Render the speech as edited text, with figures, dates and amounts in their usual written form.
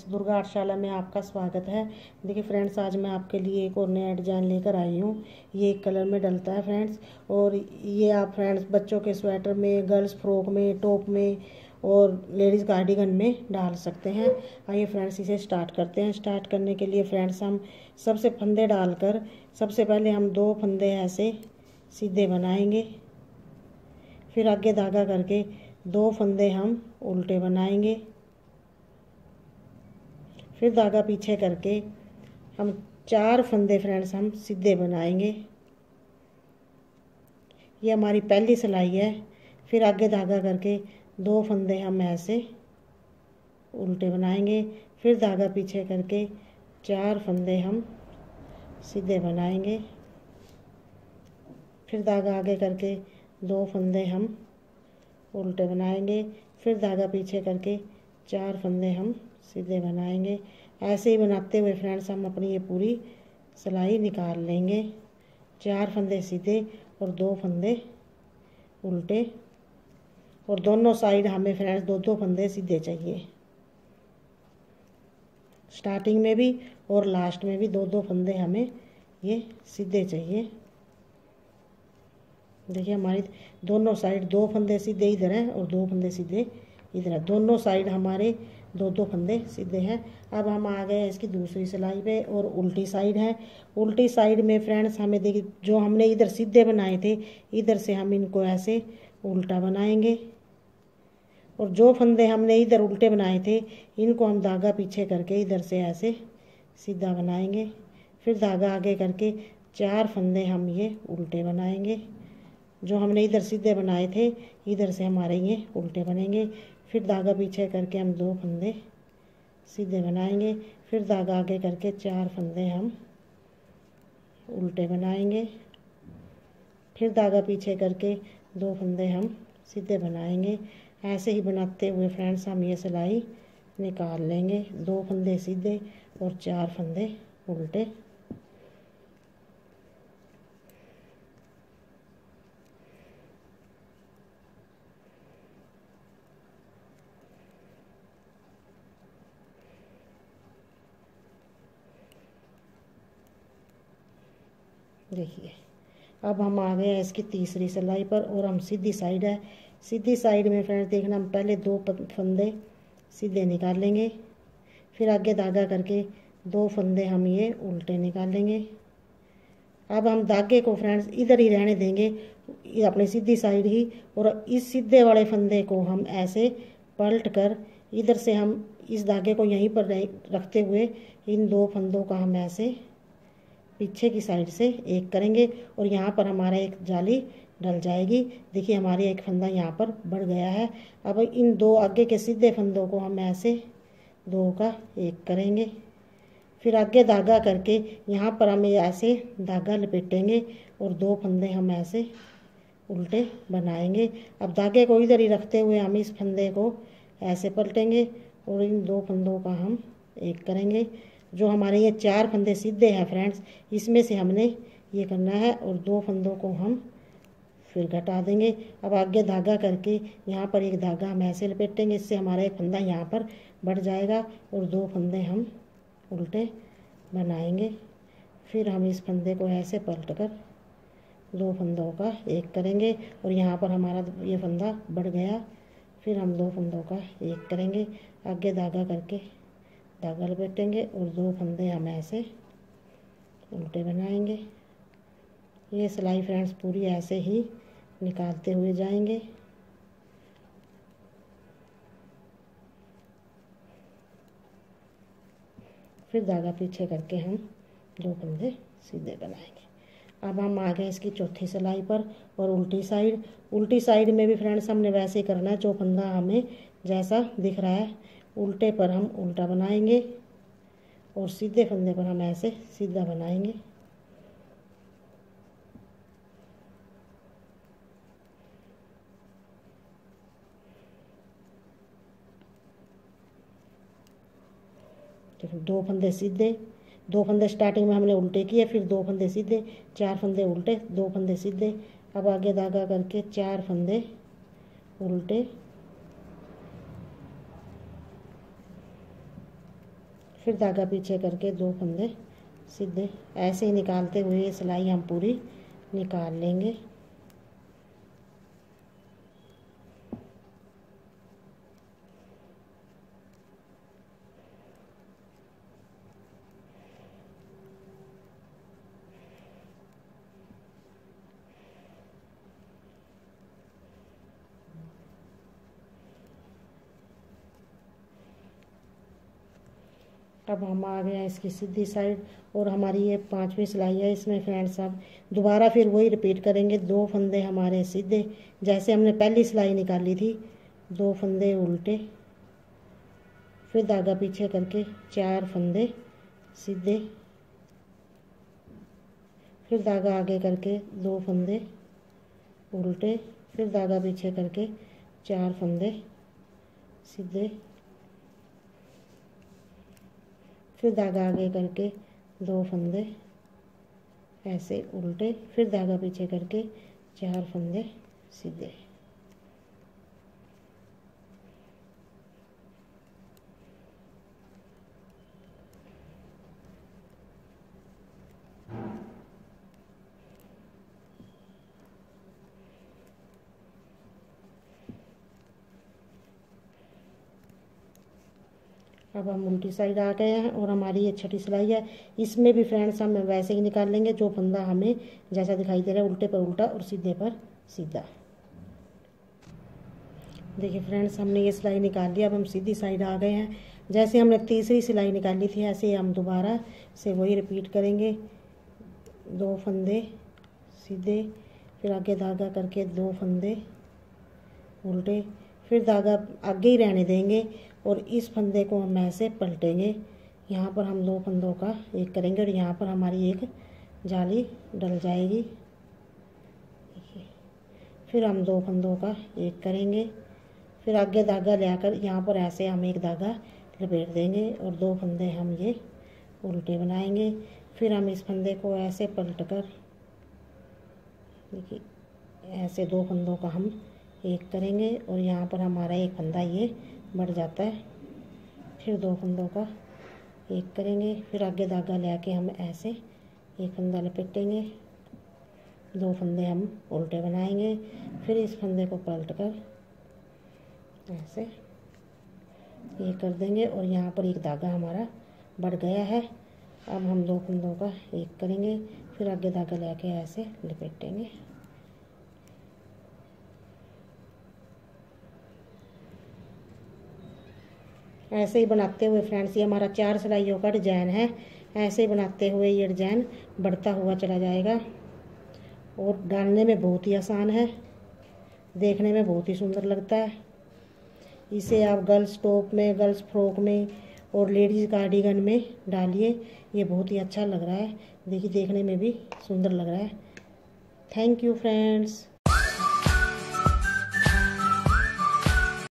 Durga art शाला में आपका स्वागत है। देखिए फ्रेंड्स, आज मैं आपके लिए एक और नया डिज़ाइन लेकर आई हूँ। ये एक कलर में डलता है फ्रेंड्स, और ये आप फ्रेंड्स बच्चों के स्वेटर में, गर्ल्स फ्रॉक में, टॉप में और लेडीज़ कार्डिगन में डाल सकते हैं। आइए फ्रेंड्स, इसे स्टार्ट करते हैं। स्टार्ट करने के लिए फ्रेंड्स हम सबसे फंदे डालकर सबसे पहले हम 2 फंदे ऐसे सीधे बनाएंगे। फिर आगे धागा करके 2 फंदे हम उल्टे बनाएंगे। फिर धागा पीछे करके हम 4 फंदे फ्रेंड्स हम सीधे बनाएंगे। ये हमारी पहली सिलाई है। फिर आगे धागा करके 2 फंदे हम ऐसे उल्टे बनाएंगे। फिर धागा पीछे करके 4 फंदे हम सीधे बनाएंगे। फिर धागा आगे करके 2 फंदे हम उल्टे बनाएंगे। फिर धागा पीछे करके 4 फंदे हम सीधे बनाएंगे। ऐसे ही बनाते हुए फ्रेंड्स हम अपनी ये पूरी सिलाई निकाल लेंगे। 4 फंदे सीधे और 2 फंदे उल्टे, और दोनों साइड हमें फ्रेंड्स 2-2 फंदे सीधे चाहिए। स्टार्टिंग में भी और लास्ट में भी 2-2 फंदे हमें ये सीधे चाहिए। देखिए हमारी दोनों साइड 2 फंदे सीधे इधर हैं और 2 फंदे सीधे इधर है। दोनों साइड हमारे 2-2 फंदे सीधे हैं। अब हम आ गए इसकी दूसरी सिलाई पे, और उल्टी साइड है। उल्टी साइड में फ्रेंड्स हमें देखिए, जो हमने इधर सीधे बनाए थे, इधर से हम इनको ऐसे उल्टा बनाएंगे, और जो फंदे हमने इधर उल्टे बनाए थे इनको हम धागा पीछे करके इधर से ऐसे सीधा बनाएंगे। फिर धागा आगे करके 4 फंदे हम ये उल्टे बनाएंगे। जो हमने इधर सीधे बनाए थे इधर से हमारे ये उल्टे बनेंगे। फिर धागा पीछे करके हम 2 फंदे सीधे बनाएंगे। फिर धागा आगे करके 4 फंदे हम उल्टे बनाएंगे। फिर धागा पीछे करके 2 फंदे हम सीधे बनाएंगे। ऐसे ही बनाते हुए फ्रेंड्स हम ये सिलाई निकाल लेंगे। 2 फंदे सीधे और 4 फंदे उल्टे। देखिए अब हम आ गए हैं इसकी तीसरी सिलाई पर, और हम सीधी साइड है। सीधी साइड में फ्रेंड्स देखना, हम पहले 2 फंदे सीधे निकालेंगे। फिर आगे धागा करके 2 फंदे हम ये उल्टे निकालेंगे। अब हम धागे को फ्रेंड्स इधर ही रहने देंगे, अपनी सीधी साइड ही, और इस सीधे वाले फंदे को हम ऐसे पलट कर इधर से हम इस धागे को यहीं पर रखते हुए इन 2 फंदों का हम ऐसे पीछे की साइड से एक करेंगे, और यहाँ पर हमारा एक जाली डल जाएगी। देखिए हमारी एक फंदा यहाँ पर बढ़ गया है। अब इन 2 आगे के सीधे फंदों को हम ऐसे 2 का एक करेंगे। फिर आगे धागा करके यहाँ पर हम ऐसे धागा लपेटेंगे, और 2 फंदे हम ऐसे उल्टे बनाएंगे। अब धागे को इधर ही रखते हुए हम इस फंदे को ऐसे पलटेंगे, और इन 2 फंदों का हम एक करेंगे। जो हमारे ये 4 फंदे सीधे हैं फ्रेंड्स, इसमें से हमने ये करना है, और 2 फंदों को हम फिर घटा देंगे। अब आगे धागा करके यहाँ पर एक धागा हम ऐसे लपेटेंगे, इससे हमारा एक फंदा यहाँ पर बढ़ जाएगा, और 2 फंदे हम उल्टे बनाएंगे। फिर हम इस फंदे को ऐसे पलट कर 2 फंदों का एक करेंगे, और यहाँ पर हमारा ये फंदा बढ़ गया। फिर हम 2 फंदों का एक करेंगे, आगे धागा करके धागा लपेटेंगे, और 2 फंदे हम ऐसे उल्टे बनाएंगे। ये सिलाई फ्रेंड्स पूरी ऐसे ही निकालते हुए जाएंगे। फिर धागा पीछे करके हम 2 फंदे सीधे बनाएंगे। अब हम आ गए इसकी चौथी सिलाई पर, और उल्टी साइड। उल्टी साइड में भी फ्रेंड्स हमने वैसे ही करना है। जो फंदा हमें जैसा दिख रहा है उल्टे पर हम उल्टा बनाएंगे, और सीधे फंदे पर हम ऐसे सीधा बनाएंगे। देखो 2 फंदे सीधे, 2 फंदे स्टार्टिंग में हमने उल्टे किए, फिर 2 फंदे सीधे, 4 फंदे उल्टे, 2 फंदे सीधे। अब आगे धागा करके 4 फंदे उल्टे, फिर धागा पीछे करके 2 फंदे सीधे ऐसे ही निकालते हुए ये सिलाई हम पूरी निकाल लेंगे। अब हम आ गए हैं इसकी सीधी साइड और हमारी ये 5वीं सिलाई है। इसमें फ्रेंड्स अब दोबारा फिर वही रिपीट करेंगे। 2 फंदे हमारे सीधे जैसे हमने पहली सिलाई निकाली थी, 2 फंदे उल्टे, फिर धागा पीछे करके 4 फंदे सीधे, फिर धागा आगे करके 2 फंदे उल्टे, फिर धागा पीछे करके 4 फंदे सीधे, फिर धागा आगे करके 2 फंदे ऐसे उल्टे, फिर धागा पीछे करके 4 फंदे सीधे। अब हम उल्टी साइड आ गए हैं और हमारी ये छठी सिलाई है। इसमें भी फ्रेंड्स हम वैसे ही निकाल लेंगे जो फंदा हमें जैसा दिखाई दे रहा है, उल्टे पर उल्टा और सीधे पर सीधा। देखिए फ्रेंड्स, हमने ये सिलाई निकाल ली। अब हम सीधी साइड आ गए हैं। जैसे हमने तीसरी सिलाई निकाली थी ऐसे ही हम दोबारा से वही रिपीट करेंगे। 2 फंदे सीधे, फिर आगे धागा करके 2 फंदे उल्टे, फिर धागा आगे ही रहने देंगे और इस फंदे को हम ऐसे पलटेंगे। यहाँ पर हम 2 फंदों का एक करेंगे और यहाँ पर हमारी एक जाली डल जाएगी। फिर हम 2 फंदों का एक करेंगे, फिर आगे धागा लेकर यहाँ पर ऐसे हम एक धागा लपेट देंगे और 2 फंदे हम ये उल्टे बनाएंगे। फिर हम इस फंदे को ऐसे पलट कर देखिए ऐसे 2 फंदों का हम एक करेंगे और यहाँ पर हमारा एक फंदा ये बढ़ जाता है। फिर 2 फंदों का एक करेंगे, फिर आगे धागा लेके हम ऐसे एक फंदा लपेटेंगे, 2 फंदे हम उल्टे बनाएंगे, फिर इस फंदे को पलट कर ऐसे ये कर देंगे और यहाँ पर एक धागा हमारा बढ़ गया है। अब हम 2 फंदों का एक करेंगे, फिर आगे धागा लेके ऐसे लपेटेंगे। ऐसे ही बनाते हुए फ्रेंड्स, ये हमारा 4 सिलाइयों का डिजाइन है। ऐसे ही बनाते हुए ये डिजाइन बढ़ता हुआ चला जाएगा और डालने में बहुत ही आसान है, देखने में बहुत ही सुंदर लगता है। इसे आप गर्ल्स टॉप में, गर्ल्स फ्रॉक में और लेडीज़ कार्डिगन में डालिए, ये बहुत ही अच्छा लग रहा है। देखिए देखने में भी सुंदर लग रहा है। Thank you friends.